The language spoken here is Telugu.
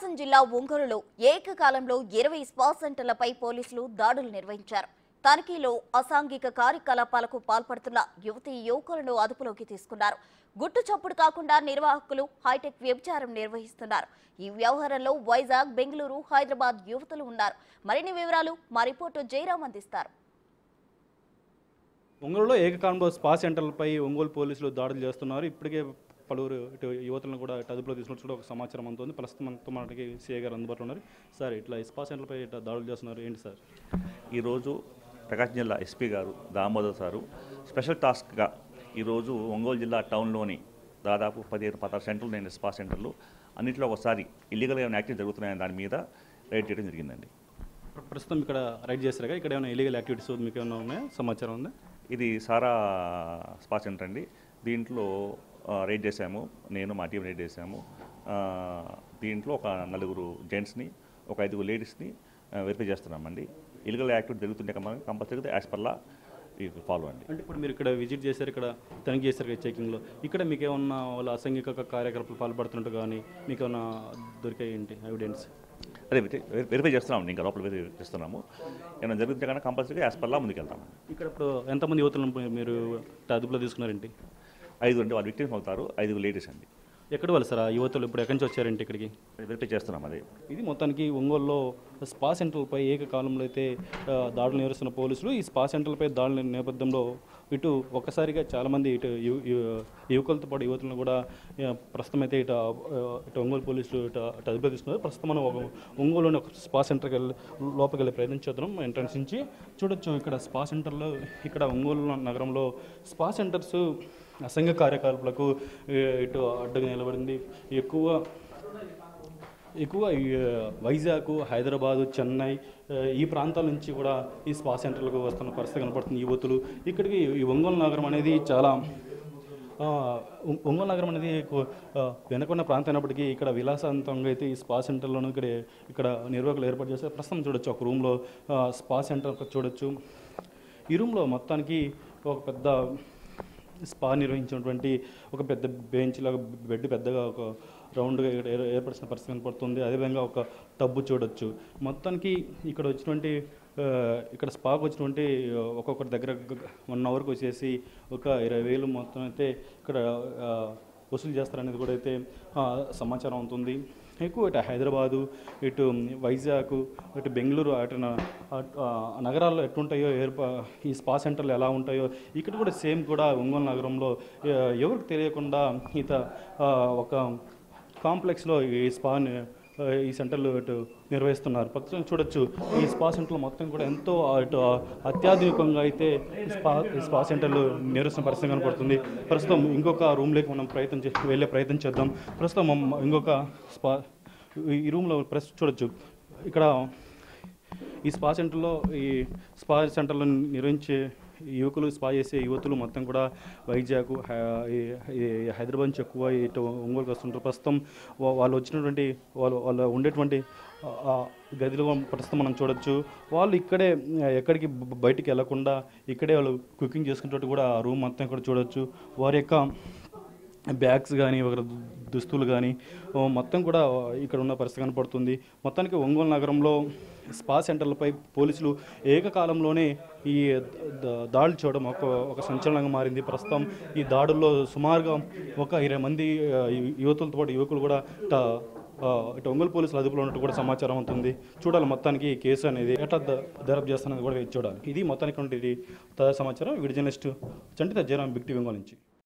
ప్రకాశం జిల్లా ఒంగోలులో ఏకకాలంలో 20 స్పా సెంటర్లపై పోలీసులు దాడులు నిర్వహించారు. తనిఖీలో అసాంఘిక కార్యకలాపాలకు పాల్పడుతున్న యువతీ యువకులను అదుపులోకి తీసుకున్నారు. గుట్టు చప్పుడు కాకుండా నిర్వాహకులు హైటెక్ వ్యభిచారం నిర్వహిస్తున్నారు. ఈ వ్యవహారంలో వైజాగ్, బెంగళూరు, హైదరాబాద్ యువతులు ఉన్నారు. మరిన్ని వివరాలు మా రిపోర్టర్ జయరాం అందిస్తారు. ఒంగోలులో ఏకకాలంలో స్పా సెంటర్లపై ఒంగోలు పోలీసులు దాడులు చేస్తున్నారు. ఇప్పటికే పలువురు యువతులను కూడా అదుపులో తీసుకున్నట్టు కూడా ఒక సమాచారం అందుతుంది. ప్రస్తుతం మనకి సీఏ గారు అందుబాటులో ఉన్నారు. సార్, ఇట్లా స్పా సెంటర్లపై దాడులు చేస్తున్నారు, ఏంటి సార్? ఈరోజు ప్రకాశం జిల్లా ఎస్పీ గారు దామోదర్ సారు స్పెషల్ టాస్క్గా ఈరోజు ఒంగోలు జిల్లా టౌన్లోని దాదాపు 15-16 సెంటర్లు నేను స్పా సెంటర్లు అన్నింటిలో ఒకసారి ఇల్లీగల్గా ఏమైనా యాక్టివిటీ జరుగుతున్నాయని దాని మీద రైడ్ చేయడం జరిగిందండి. ప్రస్తుతం ఇక్కడ రైడ్ చేస్తారుగా, ఇక్కడ ఏమైనా ఇల్లీగల్ యాక్టివిటీస్ మీకు ఏమైనా ఉన్నాయా, సమాచారం ఉందా? ఇది సారా స్పా సెంటర్ అండి. దీంట్లో రైడ్ చేశాము, నేను మా టీం రైడ్ చేశాము. దీంట్లో ఒక 4 జెంట్స్ని, ఒక 5 లేడీస్ని వెరిఫై చేస్తున్నామండి. ఇల్లీగల్ యాక్టివిటీ జరుగుతుంటే మనం కంపల్సరీగా యాజ్ పర్ లా ఫాలో అండి. అంటే ఇప్పుడు మీరు ఇక్కడ విజిట్ చేశారు, ఇక్కడ తనిఖీ చేశారు చెకింగ్లో, ఇక్కడ మీకు ఏమన్నా వాళ్ళ అసాంఘిక కార్యకలాపాలు పాల్పడుతున్నట్టు కానీ మీకు ఏమన్నా దొరికాయి ఏంటి ఎవిడెన్స్? అదే వెరిఫై చేస్తున్నాము, ఇంకా లోపల వెరిఫై చేస్తున్నాము. ఏమైనా జరిగితే కనుక కంపల్సరీగా యాజ్ పర్ లా ముందుకు వెళ్తాము. ఇక్కడ ఇప్పుడు ఎంతమంది యువతులను మీరు అదుపులో తీసుకున్నారేంటి? 5 అంటే వాళ్ళు విక్టిమ్స్ అవుతారు, 5 లేడీస్ అండి. ఎక్కడ వాళ్ళు సార్ యువతులు ఇప్పుడు ఎక్కడి నుంచి వచ్చారంటే ఇక్కడికి? వెరిఫై చేస్తున్నాం. అదే ఇది మొత్తానికి ఒంగోలులో స్పా సెంటర్లపై ఏకకాలంలో అయితే దాడులు నిర్వహిస్తున్న పోలీసులు ఈ స్పా సెంటర్లపై దాడుల నేపథ్యంలో ఇటు ఒక్కసారిగా చాలామంది ఇటు యువకులతో పాటు యువతులను కూడా ప్రస్తుతం అయితే ఇటు ఒంగోలు పోలీసులు అదుపులో తీసుకున్నారు. ప్రస్తుతం మనం ఒంగోలులోని ఒక స్పా సెంటర్కి లోపలికి వెళ్ళే ప్రయత్నం చేద్దాం. ఎంట్రన్స్ నుంచి చూడొచ్చు, ఇక్కడ స్పా సెంటర్లో ఇక్కడ ఒంగోలు నగరంలో స్పా సెంటర్స్ అసంఘ కార్యకలాపాలకు ఇటు అడ్డుగా నిలబడింది. ఎక్కువ వైజాగ్, హైదరాబాదు, చెన్నై ఈ ప్రాంతాల నుంచి కూడా ఈ స్పా సెంటర్లకు వస్తున్న పరిస్థితి కనపడుతుంది. యువతులు ఇక్కడికి ఈ ఒంగోలు నగరం అనేది చాలా ఒంగోలు నగరం అనేది వెనుకున్న ప్రాంతం అయినప్పటికీ ఇక్కడ విలాసవంతంగా అయితే ఈ స్పా సెంటర్లోనూ ఇక్కడ నిర్వాహకులు ఏర్పాటు చేస్తారు. ప్రస్తుతం చూడొచ్చు, ఒక రూమ్లో స్పా సెంటర్ చూడొచ్చు. ఈ రూమ్లో మొత్తానికి ఒక పెద్ద స్పా నిర్వహించినటువంటి ఒక పెద్ద బెంచ్ లాగా బెడ్ పెద్దగా ఒక రౌండ్గా ఏర్పరిచిన పరిస్థితి కనపడుతుంది. అదేవిధంగా ఒక టబ్బు చూడొచ్చు. మొత్తానికి ఇక్కడ వచ్చినటువంటి ఇక్కడ స్పాకు వచ్చినటువంటి ఒక్కొక్కటి దగ్గర 1 అవర్కి వచ్చేసి ఒక 20,000 మొత్తం అయితే ఇక్కడ వసూలు చేస్తారనేది కూడా అయితే సమాచారం అవుతుంది. ఎక్కువ ఇటు హైదరాబాదు, ఇటు వైజాగ్, ఇటు బెంగళూరు అటు నగరాల్లో ఎట్లుంటాయో ఈ స్పా సెంటర్లు ఎలా ఉంటాయో ఇక్కడ కూడా సేమ్ కూడా ఒంగోలు నగరంలో ఎవరికి తెలియకుండా ఒక కాంప్లెక్స్లో ఈ సెంటర్లు ఇటు నిర్వహిస్తున్నారు. ప్రస్తుతం చూడొచ్చు, ఈ స్పా సెంటర్లు మొత్తం కూడా ఎంతో ఇటు అత్యాధునికంగా అయితే స్పా సెంటర్లు నిర్వహిస్తున్న పరిస్థితి కనపడుతుంది. ప్రస్తుతం ఇంకొక రూమ్లోకి మనం వెళ్ళే ప్రయత్నం చేద్దాం. ప్రస్తుతం ఇంకొక ఈ రూమ్లో ప్రస్తుతం చూడొచ్చు, ఇక్కడ ఈ స్పా సెంటర్లో నిర్వహించే యువకులు, స్పా చేసే యువతులు మొత్తం కూడా వైజాగ్, హైదరాబాద్ నుంచి ఎక్కువ ఇటు ఒంగోలుకి వస్తుంటారు. ప్రస్తుతం వాళ్ళు వచ్చినటువంటి వాళ్ళు ఉండేటువంటి గదిలో ప్రస్తుతం మనం చూడొచ్చు, వాళ్ళు ఇక్కడే ఎక్కడికి బయటికి వెళ్లకుండా ఇక్కడే వాళ్ళు కుకింగ్ చేసుకునేటట్టు కూడా ఆ రూమ్ మొత్తం కూడా చూడొచ్చు. వారి యొక్క బ్యాగ్స్ కానీ ఒక దుస్తులు కానీ మొత్తం కూడా ఇక్కడ ఉన్న పరిస్థితి కనపడుతుంది. మొత్తానికి ఒంగోలు నగరంలో స్పా సెంటర్లపై పోలీసులు ఏకకాలంలోనే ఈ దాడులు చేయడం ఒక సంచలనంగా మారింది. ప్రస్తుతం ఈ దాడుల్లో సుమారుగా ఒక 20 మంది యువతులతో పాటు యువకులు కూడా ఇటు ఒంగోలు పోలీసులు అదుపులో ఉన్నట్టు కూడా సమాచారం అవుతుంది. చూడాలి మొత్తానికి కేసు అనేది ఎట్లా దర్యాప్తు చేస్తున్నది కూడా చూడాలి. ఇది మొత్తానికి తాజా సమాచారం. వీడియో జర్నలిస్ట్ చంటిత జయరాం, బిగ్ టీవీ ఒంగోలు నుంచి.